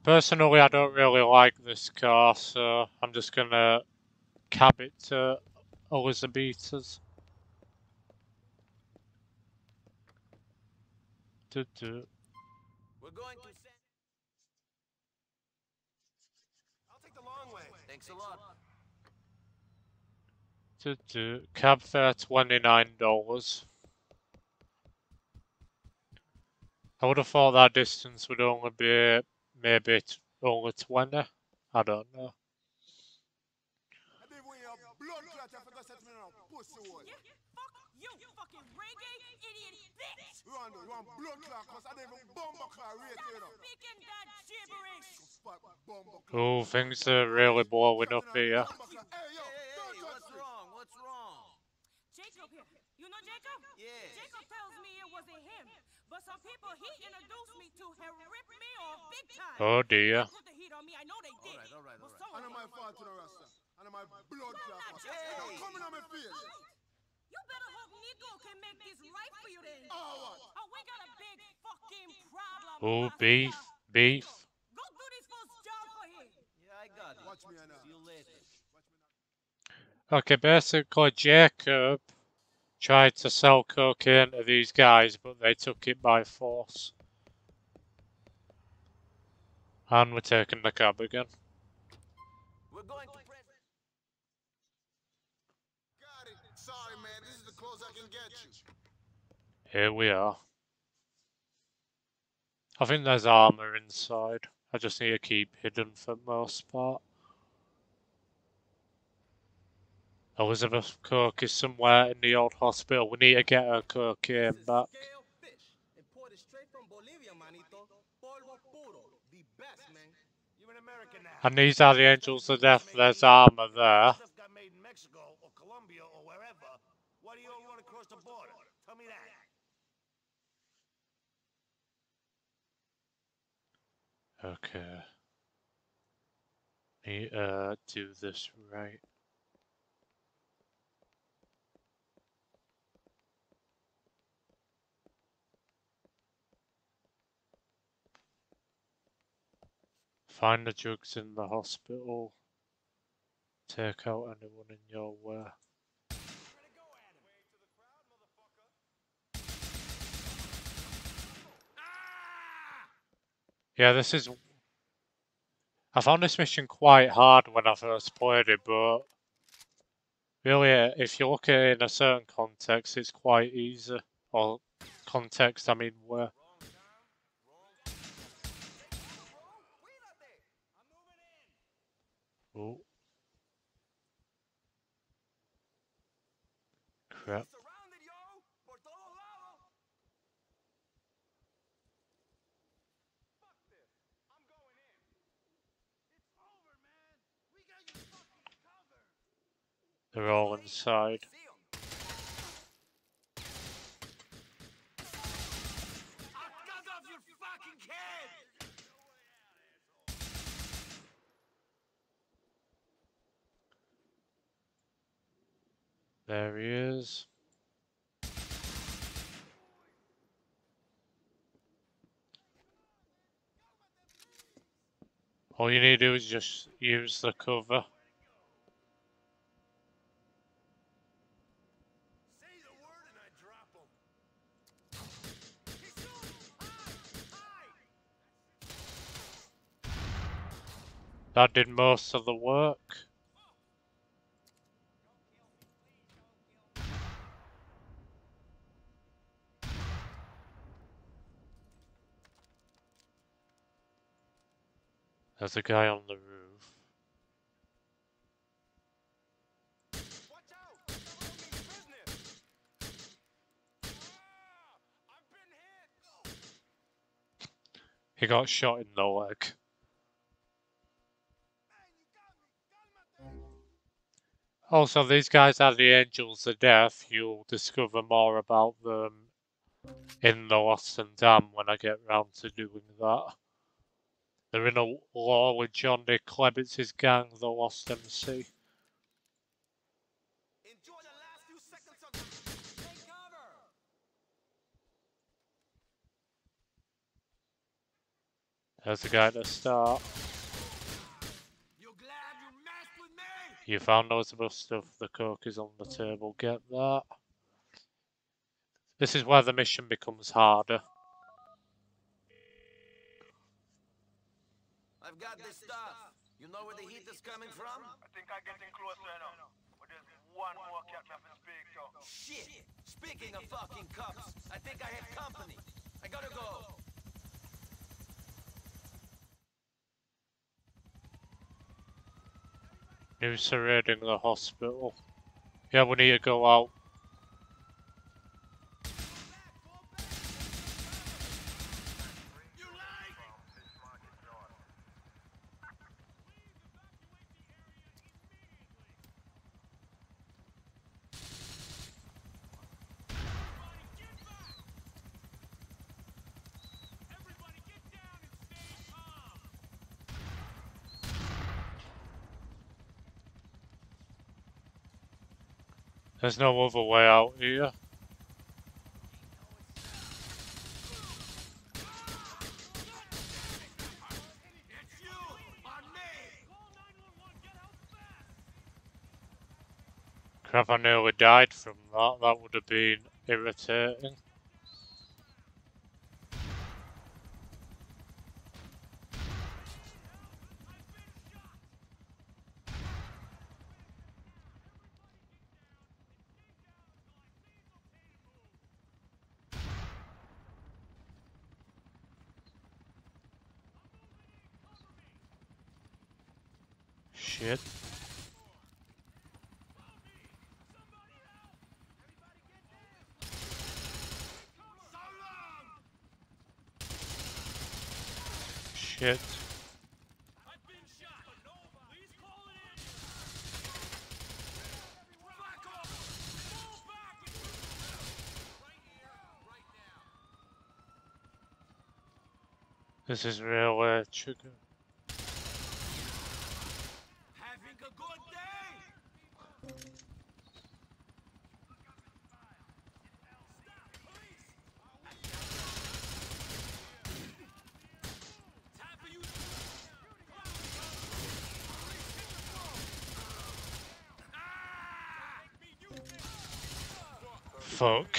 Personally, I don't really like this car, so I'm just gonna cab it to Elizabeth's. We're going to send... I'll take the long way. Thanks a lot. Cab fare $29. I would have thought that distance would only be maybe only 20. I don't know. I believe when your blood clot after go set me on a pussy hole. Yeah, fuck you, fucking reggae idiot bitch! You want blood clot cause I didn't even bumper clot rate you know. Speaking that gibberish! Fuck bumper clot. Oh, things are really blowing up here. Hey, yo, Hey, what's wrong? What's wrong? Jacob here. You know Jacob? Yeah. Jacob tells me it wasn't him. But some people he introduced me to have ripped me off big time. Oh dear. They put the heat on me, I know they did. All right. But so I know my fault to the Rasta. I know my blood clot. Hey. Don't come in on my face. You better hope Nico can make this right for you then. Oh, what? Oh, we got a big fucking problem. Oh, Rasta. beef. Beef. Go do this first job for him. Yeah, I got it. Watch me now. See you later. Okay, basically Jacob tried to sell cocaine to these guys, but they took it by force. And we're taking the cab again. We're going to press... Got it. Sorry, man. This is the close I can get you. Here we are. I think there's armor inside. I just need to keep hidden for the most part. Elizabeth Cook is somewhere in the old hospital. We need to get her cocaine back. Scale fish, imported straight from Bolivia, manito. Polvo puro, the best, man. You're an American now. And these are the Angels of Death. There's armor there. Stuff got made in Mexico or Colombia or wherever. Why do you all run across the border? Tell me that. Okay. Need to do this right. Find the drugs in the hospital. Take out anyone in your way. Yeah, this is... I found this mission quite hard when I first played it, but really, if you look at it in a certain context, it's quite easy. Or context, I mean, where... Oh. Crap. They're all inside. There he is. All you need to do is just use the cover. That did most of the work. There's a guy on the roof. He got shot in the leg. Also, these guys are the Angels of Death. You'll discover more about them in the Lost and Damned when I get round to doing that. They're in a war with John Nick Klebitz's gang, the Lost MC. Enjoy the last few seconds of the... Take cover! There's the guy to start. You glad you messed with me? You found notable stuff. The coke is on the table. Get that. This is where the mission becomes harder. I've got this stuff. You know where the heat is coming from? I think I'm getting closer now. But there's one more cat me have to speak to. Shit! Speaking of fucking cups, I think I have company. I gotta go. News raiding the hospital. Yeah, we need to go out. There's no other way out here. Crap, I nearly died from that. That would have been irritating. Shit. Shit. This is really trigger. Having a good day! Fuck.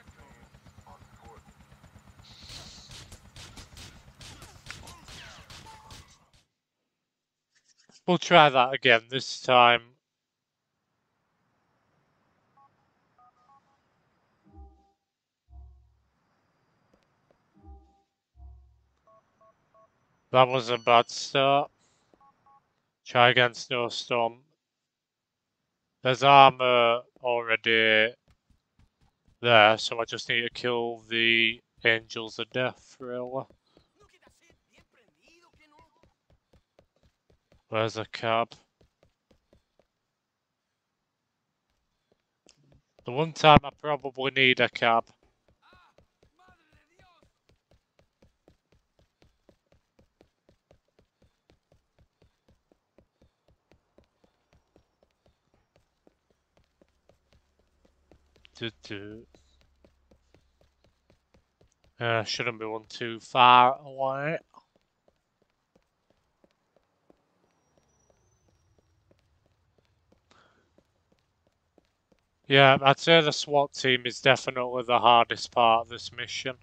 We'll try that again this time. That was a bad start. Try again, Snowstorm. There's armor already there, so I just need to kill the Angels of Death, really. Where's a cab? The one time I probably need a cab. Shouldn't be one too far away. Yeah, I'd say the SWAT team is definitely the hardest part of this mission.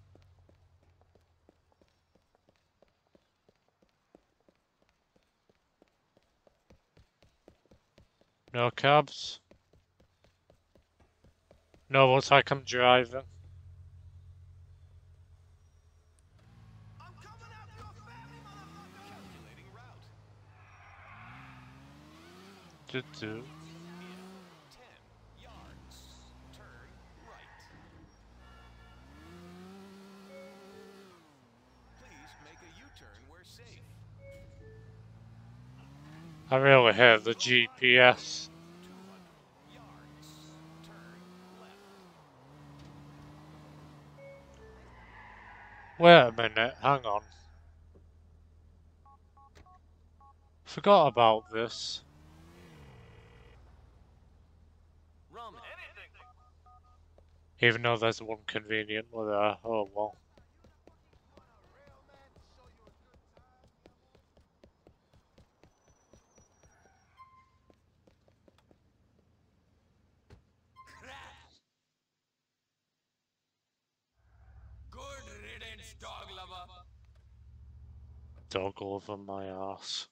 No cabs? No, looks like I'm driving. I'm coming out your family, motherfucker! Calculating route. In 10 yards. Turn right. Please make a U-turn where safe. I really hate the GPS. 200 yards. Turn left. Wait a minute, hang on. Forgot about this. Rum. Even though there's one convenient there. Oh well. Dog over my ass.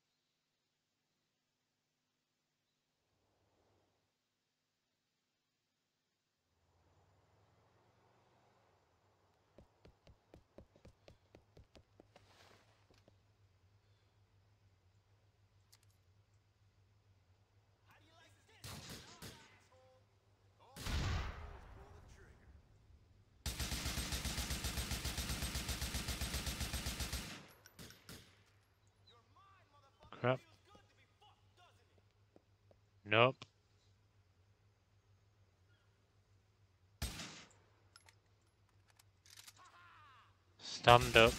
Crap. Nope. Stand up.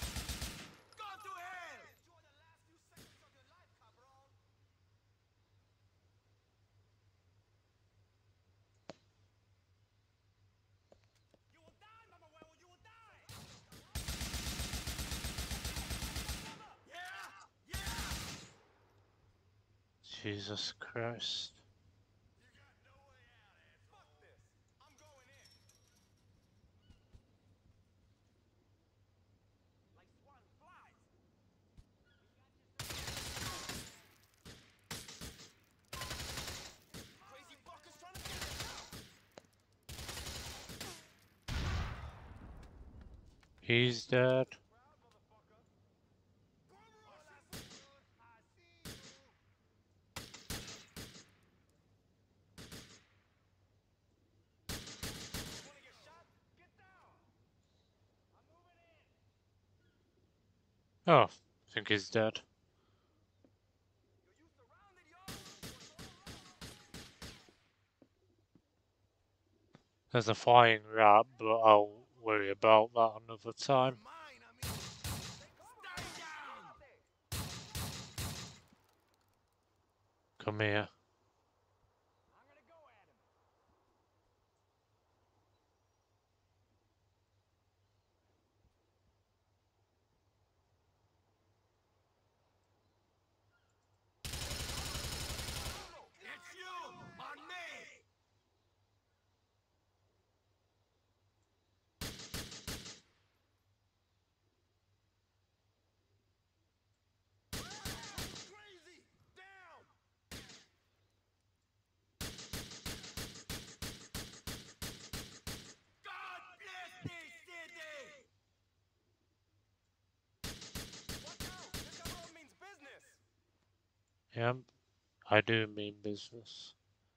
Jesus Christ. He's dead. Oh, I think he's dead. There's a flying rat, but I'll worry about that another time. Come here. Yep, I do mean business.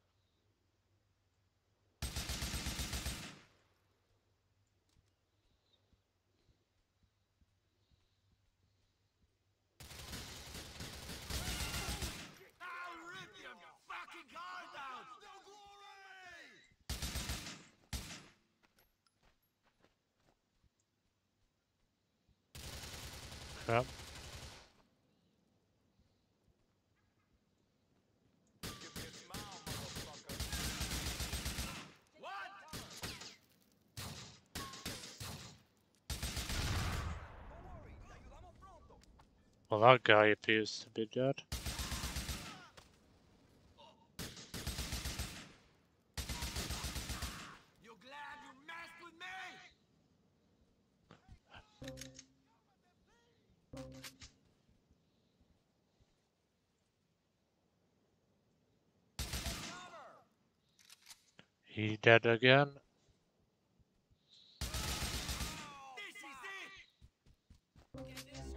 Crap. Well, that guy appears to be dead. You glad you messed with me? He dead again. This is it.